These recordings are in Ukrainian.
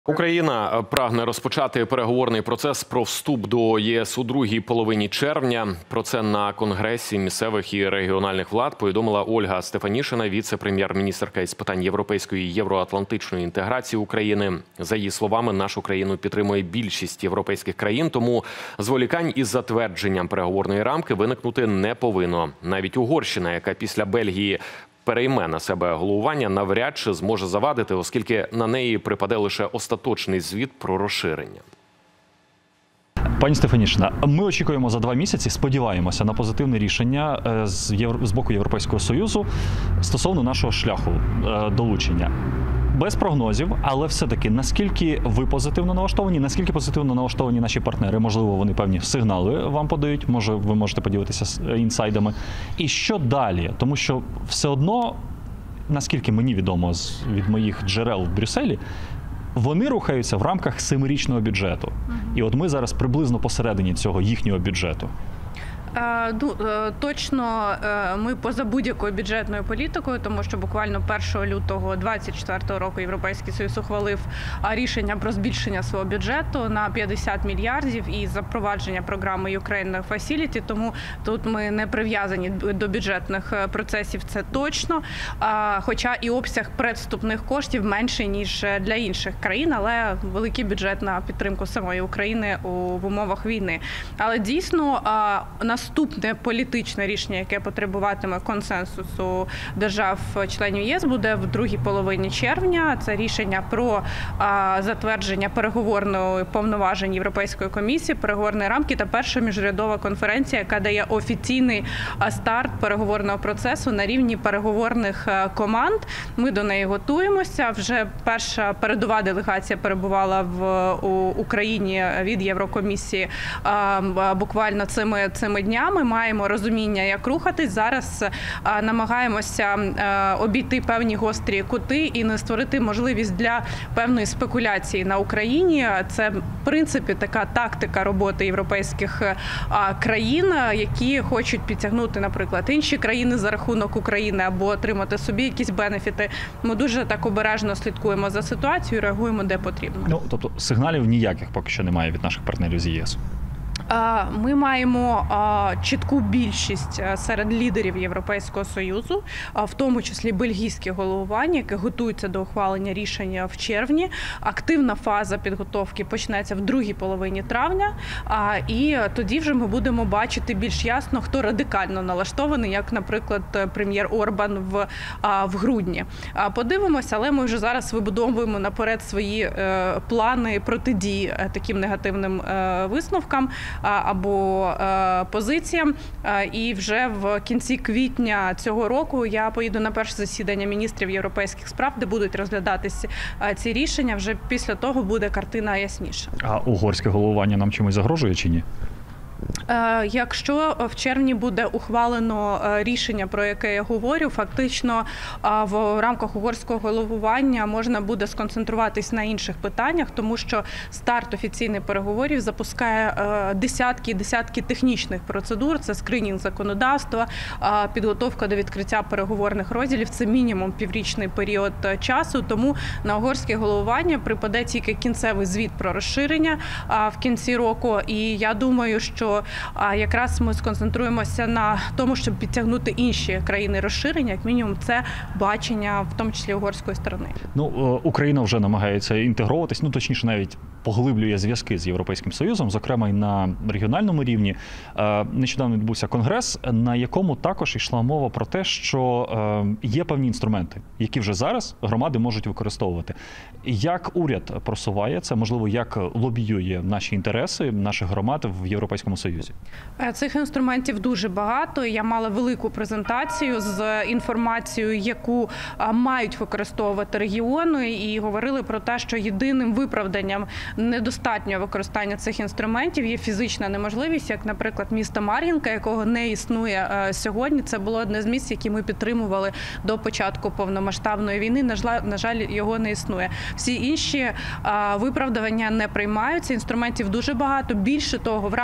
Україна прагне розпочати переговорний процес про вступ до ЄС у другій половині червня. Про це на Конгресі місцевих і регіональних влад повідомила Ольга Стефанішина, віце-прем'єр-міністерка із питань європейської і євроатлантичної інтеграції України. За її словами, нашу країну підтримує більшість європейських країн, тому зволікань із затвердженням переговорної рамки виникнути не повинно. Навіть Угорщина, яка після Бельгії перейме на себе головування, навряд чи зможе завадити, оскільки на неї припаде лише остаточний звіт про розширення. Пані Стефанішина, ми очікуємо за 2 місяці, сподіваємося на позитивне рішення з боку Європейського Союзу стосовно нашого шляху долучення. Без прогнозів, але все-таки, наскільки ви позитивно налаштовані, наскільки позитивно налаштовані наші партнери, можливо, вони певні сигнали вам подають, може, ви можете поділитися інсайдами. І що далі? Тому що все одно, наскільки мені відомо від моїх джерел в Брюсселі, вони рухаються в рамках 7-річного бюджету. І от ми зараз приблизно посередині цього їхнього бюджету. Точно ми поза будь-якою бюджетною політикою, тому що буквально 1 лютого 2024 року Європейський Союз ухвалив рішення про збільшення свого бюджету на 50 мільярдів і запровадження програми Ukraine Facility, тому тут ми не прив'язані до бюджетних процесів, це точно, хоча і обсяг предвступних коштів менший, ніж для інших країн, але великий бюджет на підтримку самої України в умовах війни. Але дійсно, наступне політичне рішення, яке потребуватиме консенсусу держав-членів ЄС, буде в другій половині червня. Це рішення про затвердження переговорної повноважень Європейської комісії, переговорної рамки та перша міжурядова конференція, яка дає офіційний старт переговорного процесу на рівні переговорних команд. Ми до неї готуємося. Вже перша передова делегація перебувала в Україні від Єврокомісії буквально цими днями, маємо розуміння, як рухатись. Зараз намагаємося обійти певні гострі кути і не створити можливість для певної спекуляції на Україні. Це, в принципі, така тактика роботи європейських країн, які хочуть підтягнути, наприклад, інші країни за рахунок України або отримати собі якісь бенефіти. Ми дуже так обережно слідкуємо за ситуацією, реагуємо де потрібно. Тобто сигналів ніяких поки що немає від наших партнерів з ЄС? Ми маємо чітку більшість серед лідерів Європейського Союзу, в тому числі бельгійське головування, яке готується до ухвалення рішення в червні. Активна фаза підготовки почнеться в другій половині травня, і тоді вже ми будемо бачити більш ясно, хто радикально налаштований, як, наприклад, прем'єр Орбан в грудні. Подивимося, але ми вже зараз вибудовуємо наперед свої плани протидії таким негативним висновкам або позиціям. І вже в кінці квітня цього року я поїду на перше засідання міністрів європейських справ, де будуть розглядатися ці рішення. Вже після того буде картина ясніша. А угорське головування нам чимось загрожує чи ні? Якщо в червні буде ухвалено рішення, про яке я говорю, фактично в рамках угорського головування можна буде сконцентруватись на інших питаннях, тому що старт офіційних переговорів запускає десятки технічних процедур. Це скринінг законодавства, підготовка до відкриття переговорних розділів. Це мінімум піврічний період часу, тому на угорське головування припаде тільки кінцевий звіт про розширення в кінці року. І я думаю, що якраз ми сконцентруємося на тому, щоб підтягнути інші країни розширення, як мінімум це бачення, в тому числі угорської сторони. Україна вже намагається інтегровуватись, точніше навіть поглиблює зв'язки з Європейським Союзом, зокрема і на регіональному рівні. Нещодавно відбувся конгрес, на якому також йшла мова про те, що є певні інструменти, які вже зараз громади можуть використовувати. Як уряд просуває це, можливо, як лобіює наші інтереси, наших громад в Європейському Союзі? Цих інструментів дуже багато. Я мала велику презентацію з інформацією, яку мають використовувати регіони, і говорили про те, що єдиним виправданням недостатнього використання цих інструментів є фізична неможливість, як, наприклад, місто Мар'їнка, якого не існує сьогодні. Це було одне з місць, які ми підтримували до початку повномасштабної війни. На жаль, його не існує. Всі інші виправдання не приймаються. Інструментів дуже багато. Більше того, в рамках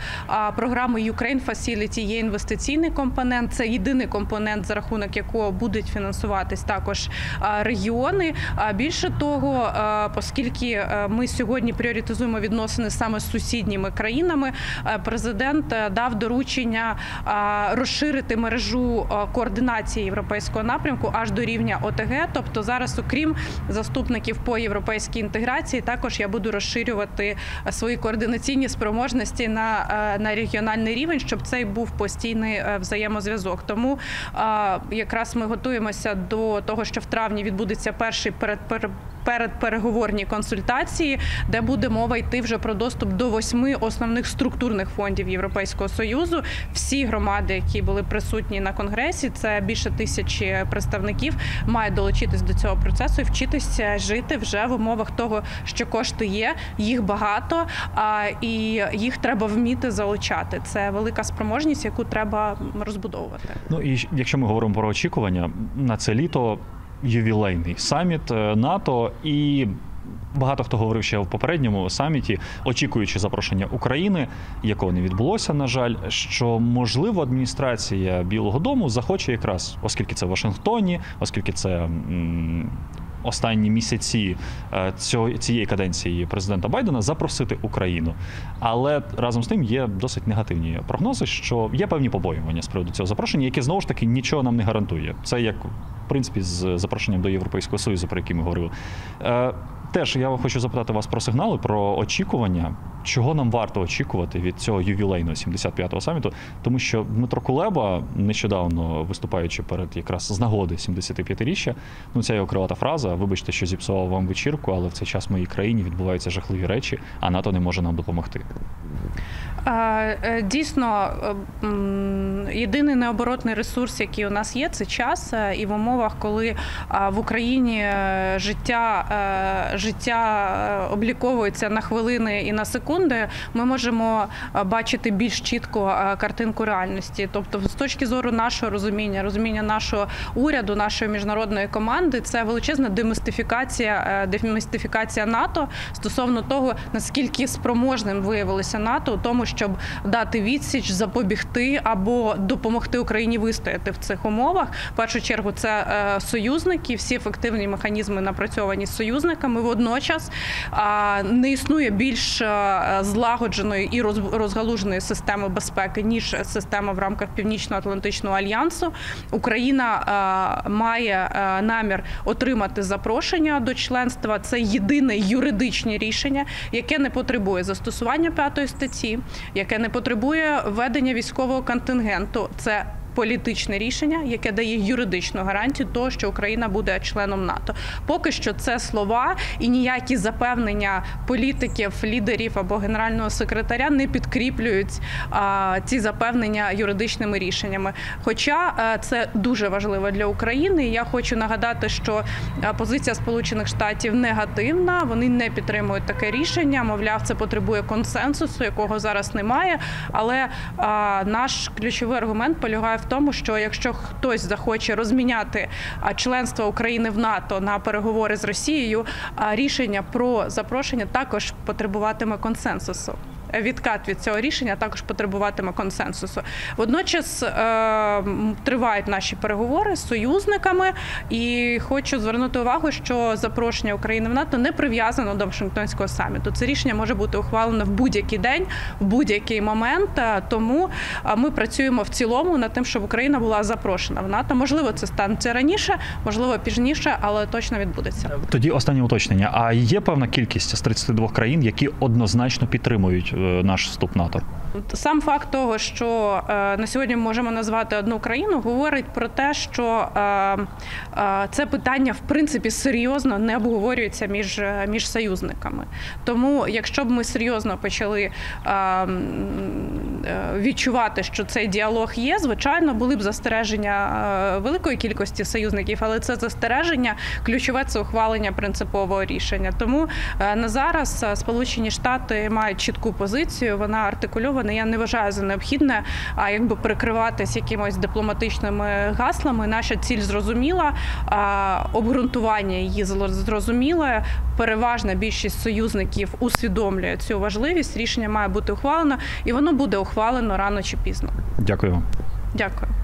програми Ukraine Facility є інвестиційний компонент. Це єдиний компонент, за рахунок якого будуть фінансуватись також регіони. Більше того, оскільки ми сьогодні пріоритизуємо відносини саме з сусідніми країнами, президент дав доручення розширити мережу координації європейського напрямку аж до рівня ОТГ. Тобто зараз, окрім заступників по європейській інтеграції, також я буду розширювати свої координаційні спроможності на регіональний рівень, щоб цей був постійний взаємозв'язок. Тому якраз ми готуємося до того, що в травні відбудеться перший передпереговорні консультації, де буде мова йти вже про доступ до 8 основних структурних фондів Європейського Союзу. Всі громади, які були присутні на Конгресі, це більше 1000 представників, мають долучитись до цього процесу і вчитися жити вже в умовах того, що кошти є, їх багато, і їх треба вміти залучати. Це велика спроможність, яку треба розбудовувати. Ну і якщо ми говоримо про очікування, на це літо ювілейний саміт НАТО, і багато хто говорив ще в попередньому саміті, очікуючи запрошення України, якого не відбулося, на жаль, що, можливо, адміністрація Білого дому захоче якраз, оскільки це в Вашингтоні, оскільки це останні місяці цієї каденції президента Байдена, запросити Україну. Але разом з тим є досить негативні прогнози, що є певні побоювання з приводу цього запрошення, яке, знову ж таки, нічого нам не гарантує. Це як, в принципі, з запрошенням до Європейського Союзу, про який ми говорили. Теж я хочу запитати вас про сигнали, про очікування. Чого нам варто очікувати від цього ювілейного 75-го саміту? Тому що Дмитро Кулеба, нещодавно виступаючи перед якраз з нагоди 75-річчя, ця його кривата фраза: вибачте, що зіпсував вам вечірку, але в цей час в моїй країні відбуваються жахливі речі, а НАТО не може нам допомогти. Дійсно, єдиний необоротний ресурс, який у нас є, це час. І в умовах, коли в Україні життя обліковується на хвилини і на секунди, ми можемо бачити більш чітко картинку реальності. Тобто, з точки зору нашого розуміння нашого уряду, нашої міжнародної команди, це величезна демістифікація НАТО стосовно того, наскільки спроможним виявилося НАТО у тому, щоб дати відсіч, запобігти або допомогти Україні вистояти в цих умовах. В першу чергу це союзники, всі ефективні механізми напрацьовані з союзниками. Водночас не існує більш злагодженої і розгалуженої системи безпеки, ніж система в рамках Північно-Атлантичного альянсу. Україна має намір отримати запрошення до членства. Це єдине юридичне рішення, яке не потребує застосування 5-ї статті, яке не потребує введення військового контингенту. Це політичне рішення, яке дає юридичну гарантію того, що Україна буде членом НАТО. Поки що це слова, і ніякі запевнення політиків, лідерів або генерального секретаря не підкріплюють ці запевнення юридичними рішеннями. Хоча це дуже важливо для України. Я хочу нагадати, що позиція Сполучених Штатів негативна, вони не підтримують таке рішення, мовляв, це потребує консенсусу, якого зараз немає, але наш ключовий аргумент полягає в тому, що якщо хтось захоче розміняти членство України в НАТО на переговори з Росією, рішення про запрошення також потребуватиме консенсусу. Відкат від цього рішення також потребуватиме консенсусу. Водночас тривають наші переговори з союзниками, і хочу звернути увагу, що запрошення України в НАТО не прив'язано до Вашингтонського саміту. Це рішення може бути ухвалено в будь-який день, в будь-який момент, тому ми працюємо в цілому над тим, щоб Україна була запрошена в НАТО. Можливо, це станеться раніше, можливо, пізніше, але точно відбудеться. Тоді останнє уточнення. А є певна кількість з 32 країн, які однозначно підтримують наш вступ в НАТО? Сам факт того, що на сьогодні ми можемо назвати одну країну, говорить про те, що це питання, в принципі, серйозно не обговорюється між союзниками. Тому, якщо б ми серйозно почали відчувати, що цей діалог є, звичайно, були б застереження великої кількості союзників, але це застереження ключове – це ухвалення принципового рішення. Тому на зараз Сполучені Штати мають чітку позицію позицію, вона артикульована. Я не вважаю за необхідне прикриватись якимось дипломатичними гаслами. Наша ціль зрозуміла, обґрунтування її зрозуміле. Переважна більшість союзників усвідомлює цю важливість. Рішення має бути ухвалено, і воно буде ухвалено рано чи пізно. Дякую вам. Дякую.